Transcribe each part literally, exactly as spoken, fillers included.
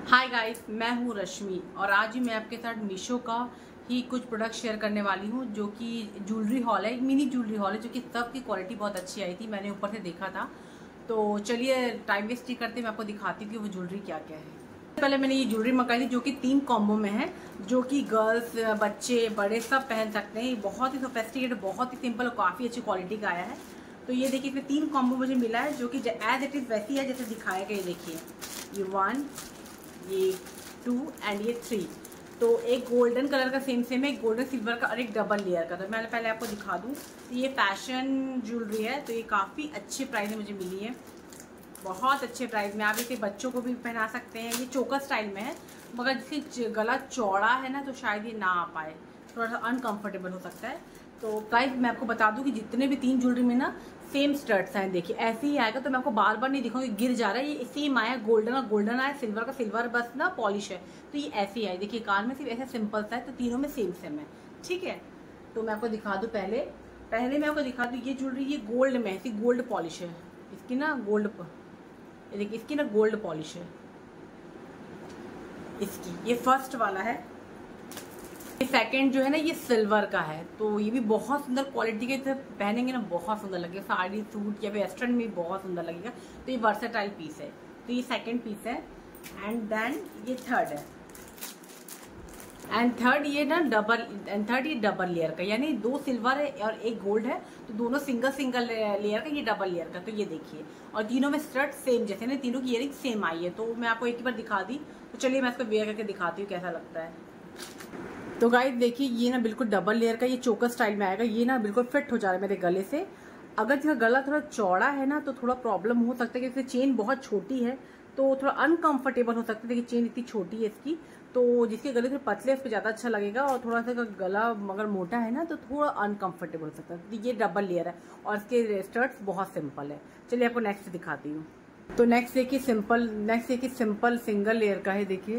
Hi guys, मैं हूँ रश्मि और आज ही मैं आपके साथ मीशो का ही कुछ प्रोडक्ट शेयर करने वाली हूँ जो कि ज्वेलरी हॉल है। एक मिनी ज्वेलरी हॉल है जो कि सब की क्वालिटी बहुत अच्छी आई थी। मैंने ऊपर से देखा था, तो चलिए टाइम वेस्ट नहीं करते, मैं आपको दिखाती हूँ कि वो ज्वेलरी क्या क्या है। पहले मैंने ये ज्वेलरी मंगाई थी जो कि तीन कॉम्बो में है, जो कि गर्ल्स, बच्चे, बड़े सब पहन सकते हैं। बहुत ही सोफिस्टिकेटेड, बहुत ही सिंपल और काफ़ी अच्छी क्वालिटी का आया है। तो ये देखिए, इसमें तीन कॉम्बो मुझे मिला है जो कि एज इट इज़ वैसी है जैसे दिखाया गया। देखिए, ये वन, ये टू एंड ये थ्री। तो एक गोल्डन कलर का सेम सेम है, एक गोल्डन सिल्वर का और एक डबल लेयर का। तो मैं पहले आपको दिखा दूँ, तो ये फैशन ज्वेलरी है, तो ये काफ़ी अच्छे प्राइस में मुझे मिली है, बहुत अच्छे प्राइस में। आप इसे बच्चों को भी पहना सकते हैं। ये चोकर स्टाइल में है, मगर जिसकी गला चौड़ा है ना, तो शायद ये ना आ पाए, थोड़ा सा अनकंफर्टेबल हो सकता है। तो गाइस मैं आपको बता दूं कि जितने भी तीन ज्वेलरी में ना सेम स्टड्स हैं। देखिए ऐसे ही आएगा, तो मैं आपको बार बार नहीं दिखाऊंगी, गिर जा रहा है। ये सेम आया, गोल्डन का गोल्डन आया, सिल्वर का सिल्वर, बस ना पॉलिश है। तो ये ऐसे ही आए। देखिए कान में सिर्फ ऐसे सिंपल सा है, तो तीनों में सेम सेम है। ठीक है, तो मैं आपको दिखा दूँ। पहले पहले मैं आपको दिखा दूँ, ये ज्वेलरी ये गोल्ड में है, गोल्ड पॉलिश है इसकी ना, गोल्ड। देखिए इसकी ना गोल्ड पॉलिश है इसकी, ये फर्स्ट वाला है। ये सेकंड जो है ना, ये सिल्वर का है। तो ये भी बहुत सुंदर क्वालिटी के, पहनेंगे ना बहुत सुंदर लगेगा, साड़ी, सूट या वेस्टर्न में बहुत सुंदर लगेगा। तो ये वर्सेटाइल पीस है। तो ये सेकंड पीस है। एंड देन ये थर्ड है। एंड थर्ड ये ना डबल एंड थर्ड ये डबल लेयर का, यानी दो सिल्वर है और एक गोल्ड है, तो दोनों सिंगल सिंगल लेयर का, ये डबल लेयर का। तो ये देखिए, और तीनों में स्टड सेम जैसे ना, तीनों की इयरिंग सेम आई है। तो मैं आपको एक ही बार दिखा दी, तो चलिए मैं इसको वेयर करके दिखाती हूँ कैसा लगता है। तो गाइस देखिए, ये ना बिल्कुल डबल लेयर का, ये चोकर स्टाइल में आएगा। ये ना बिल्कुल फिट हो जा रहा है मेरे गले से। अगर जिसका गला थोड़ा चौड़ा है ना, तो थोड़ा प्रॉब्लम हो सकता है, क्योंकि चेन बहुत छोटी है, तो थोड़ा अनकंफर्टेबल हो सकता है। देखिए चेन इतनी छोटी है इसकी, तो जिसके गले थोड़े पतले उस पर ज़्यादा अच्छा लगेगा, और थोड़ा सा गला मगर मोटा है ना, तो थोड़ा अनकंफर्टेबल हो सकता है। तो ये डबल लेयर है और इसके स्टड्स बहुत सिंपल है। चलिए आपको नेक्स्ट दिखाती हूँ। तो नेक्स्ट देखिए सिंपल, नेक्स्ट देखिए सिंपल सिंगल लेयर का है। देखिए,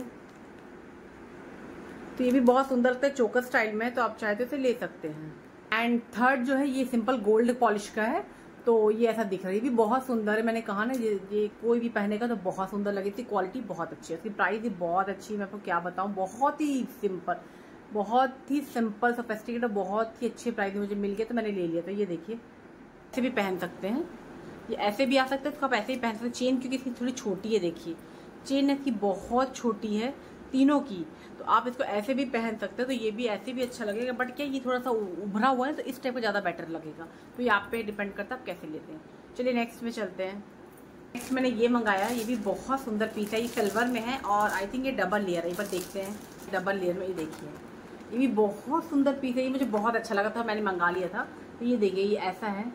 तो ये भी बहुत सुंदर लगता है, चोकर स्टाइल में, तो आप चाहे तो इसे ले सकते हैं। एंड थर्ड जो है, ये सिंपल गोल्ड पॉलिश का है। तो ये ऐसा दिख रहा है, ये भी बहुत सुंदर है। मैंने कहा ना, ये ये कोई भी पहनेगा तो बहुत सुंदर लगेगी। इसकी क्वालिटी बहुत अच्छी है, इसकी प्राइस भी बहुत अच्छी है। मैं आपको क्या बताऊं, बहुत ही सिंपल, बहुत ही सिंपल सोफिस्टिकेटेड, बहुत ही अच्छे प्राइस में मुझे मिल गया, तो मैंने ले लिया। तो ये देखिए, ऐसे भी पहन सकते हैं, ये ऐसे भी आ सकते हैं, इसको आप ऐसे ही पहन सकते हैं। चेन क्योंकि इसकी थोड़ी छोटी है, देखिए चेन इसकी बहुत छोटी है तीनों की, तो आप इसको ऐसे भी पहन सकते हो। तो ये भी ऐसे भी अच्छा लगेगा, बट क्या ये थोड़ा सा उभरा हुआ है, तो इस टाइप का ज़्यादा बेटर लगेगा। तो ये आप पे डिपेंड करता है आप कैसे लेते हैं। चलिए नेक्स्ट में चलते हैं। नेक्स्ट मैंने ये मंगाया, ये भी बहुत सुंदर पीस है। ये सिल्वर में है और आई थिंक ये डबल लेयर है। एक बार देखते हैं, डबल लेयर में, ये देखिए ये भी बहुत सुंदर पीस है। ये मुझे बहुत अच्छा लगा था, मैंने मंगा लिया था। तो ये देखिए, ये ऐसा है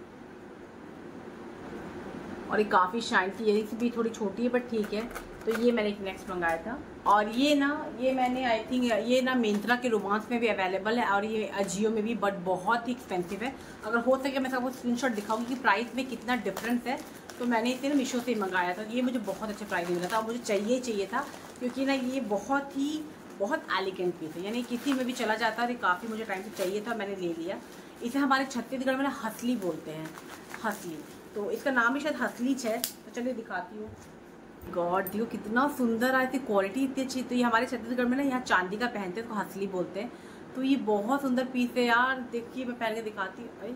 और ये काफ़ी शाइन की, इयरिंग्स भी थोड़ी छोटी है बट ठीक है। तो ये मैंने एक नेक्स्ट मंगाया था। और ये ना, ये मैंने आई थिंक ये ना मिंत्रा के रोमांस में भी अवेलेबल है और ये अजियो में भी, बट बहुत ही एक्सपेंसिव है। अगर हो सके मैं आपको स्क्रीनशॉट दिखाऊंगी कि प्राइस में कितना डिफरेंस है। तो मैंने इसे ना मीशो से ही मंगाया था। ये मुझे बहुत अच्छे प्राइस में मिला था और मुझे चाहिए ही चाहिए था, क्योंकि ना ये बहुत ही बहुत एलिगेंट पीस है, यानी किसी में भी चला जाता है। और ये काफ़ी मुझे टाइम से चाहिए था, मैंने ले लिया। इसे हमारे छत्तीसगढ़ में ना हसली बोलते हैं, हसली। तो इसका नाम ही शायद हसलीच है। तो चलिए दिखाती हूँ। गॉड देखो कितना सुंदर है, इसकी क्वालिटी इतनी अच्छी। तो ये हमारे छत्तीसगढ़ में ना यहाँ चांदी का पहनते हैं, तो हसली बोलते हैं। तो ये बहुत सुंदर पीस है यार। देखिए मैं पहन के दिखाती हूँ।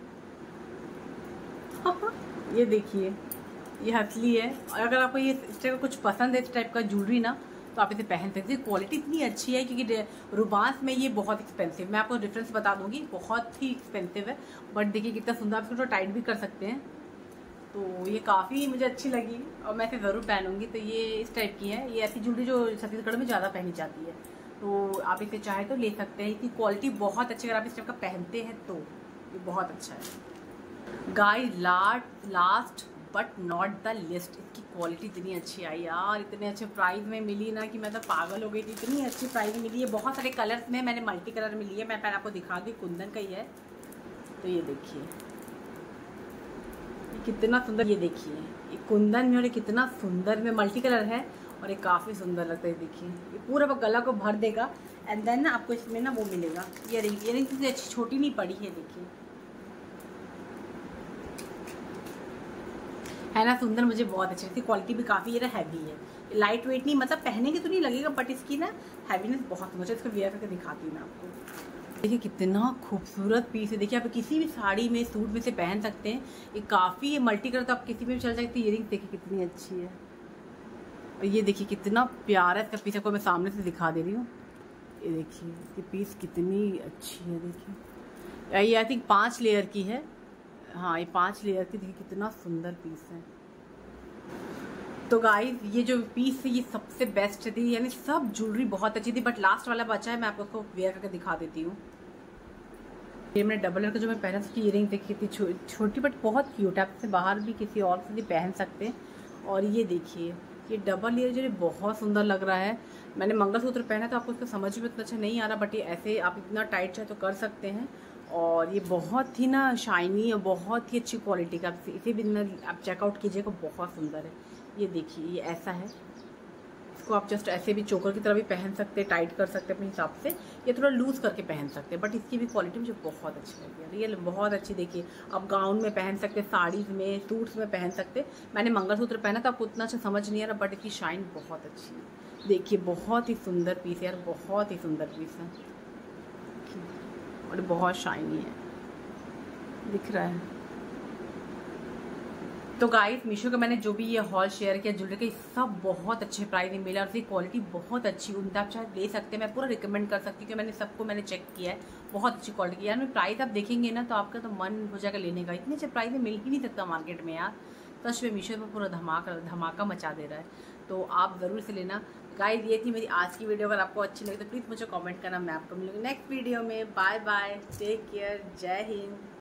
ये देखिए, ये हसली है। और अगर आपको ये इस टाइप का कुछ पसंद है, इस टाइप का ज्वेलरी ना, तो आप इसे पहन सकते हैं। क्वालिटी इतनी अच्छी है, क्योंकि रुबांस में ये बहुत एक्सपेंसिव, मैं आपको डिफरेंस बता दूंगी, बहुत ही एक्सपेंसिव है। बट देखिए कितना सुंदर, आप इसको थोड़ा टाइट भी कर सकते हैं। तो ये काफ़ी मुझे अच्छी लगी और मैं इसे ज़रूर पहनूंगी। तो ये इस टाइप की है, ये ऐसी ज्वेलरी जो छत्तीसगढ़ में ज़्यादा पहनी जाती है। तो आप इसे चाहे तो ले सकते हैं। इसकी क्वालिटी बहुत अच्छी, अगर आप इस टाइप का पहनते हैं तो ये बहुत अच्छा है। Guys last but not the least, इसकी क्वालिटी इतनी अच्छी आई यार, इतने अच्छे प्राइस में मिली ना कि मैं तो पागल हो गई थी। इतनी अच्छी प्राइस में मिली है, बहुत सारे कलर्स में, मैंने मल्टी कलर में ली है। मैं पहले आपको दिखा दी, कुंदन का ही है। तो ये देखिए कितना सुंदर, ये देखिए ये कुंदन में, और ये कितना सुंदर में मल्टी कलर है और ये काफ़ी सुंदर लगता है। देखिए ये पूरा गला को भर देगा। एंड देन ना आपको इसमें ना वो मिलेगा, इयरिंग इयरिंग इतनी अच्छी छोटी नहीं पड़ी है। देखिए है ना सुंदर, मुझे बहुत अच्छी लगती है। क्वालिटी भी काफ़ी ये हैवी है, लाइट वेट नहीं, मतलब पहनेंगे तो नहीं लगेगा, बट इसकी ना हैवीनेस बहुत मुझे, इसको वेयर करके दिखाती हूँ मैं आपको। देखिए कितना खूबसूरत पीस है। देखिए आप किसी भी साड़ी में, सूट में से पहन सकते हैं। ये काफ़ी मल्टी कलर, तो आप किसी में भी चल सकते हैं। ईयरिंग्स देखिए कितनी अच्छी है, और ये देखिए कितना प्यारा इसका पीस, आपको मैं सामने से दिखा दे रही हूँ। ये देखिए इसकी पीस कितनी अच्छी है। देखिए ये आई थिंक पाँच लेयर की है। हाँ ये पाँच लेयर की, देखिए कितना सुंदर पीस है। तो गाइस ये जो पीस है ये सबसे बेस्ट थी, यानी सब ज्वेलरी बहुत अच्छी थी, बट लास्ट वाला बचा है, मैं आपको उसको वेयर करके दिखा देती हूँ। ये मैंने डबल लेयर का जो मैं पहना उसकी ईयरिंग देखी थी, छो, छोटी बट बहुत क्यूट है, आपसे बाहर भी किसी और से भी पहन सकते हैं। और ये देखिए ये डबल लेयर जो बहुत सुंदर लग रहा है। मैंने मंगलसूत्र पहना तो आपको उसका समझ में इतना अच्छा नहीं आ रहा, बट ये ऐसे आप इतना टाइट चाहे तो कर सकते हैं। और ये बहुत ही ना शाइनी और बहुत ही अच्छी क्वालिटी का, इसे भी ना आप चेकआउट कीजिएगा, बहुत सुंदर है। ये देखिए ये ऐसा है, इसको आप जस्ट ऐसे भी चोकर की तरह भी पहन सकते हैं, टाइट कर सकते हैं अपने हिसाब से, या थोड़ा लूज करके पहन सकते हैं, बट इसकी भी क्वालिटी मुझे बहुत अच्छी लगी है। रियल बहुत अच्छी। देखिए आप गाउन में पहन सकते, साड़ीज़ में, सूट्स में पहन सकते। मैंने मंगलसूत्र पहना तो आपको उतना अच्छा समझ नहीं आ रहा, बट इसकी शाइन बहुत अच्छी है। देखिए बहुत ही सुंदर पीस है यार, बहुत ही सुंदर पीस है और बहुत शाइनी है, दिख रहा है। तो गाइस मीशो का मैंने जो भी ये हॉल शेयर किया ज्वेलरी के, सब बहुत अच्छे प्राइस में मिला और इसकी क्वालिटी बहुत अच्छी, उनका आप चाहे ले सकते हैं। मैं पूरा रिकमेंड कर सकती हूँ कि मैंने सबको मैंने चेक किया है, बहुत अच्छी क्वालिटी। यार मैं प्राइस आप देखेंगे ना तो आपका तो मन हो जाएगा लेने का, इतने अच्छे प्राइस में मिल ही नहीं सकता मार्केट में यार। सच में मीशो में पूरा धमाका धमाका मचा दे रहा है, तो आप ज़रूर से लेना। गाइस ये थी मेरी आज की वीडियो, अगर आपको अच्छी लगी तो प्लीज़ मुझे कमेंट करना। मैं आपको मिलूंगी नेक्स्ट वीडियो में। बाय बाय, टेक केयर, जय हिंद।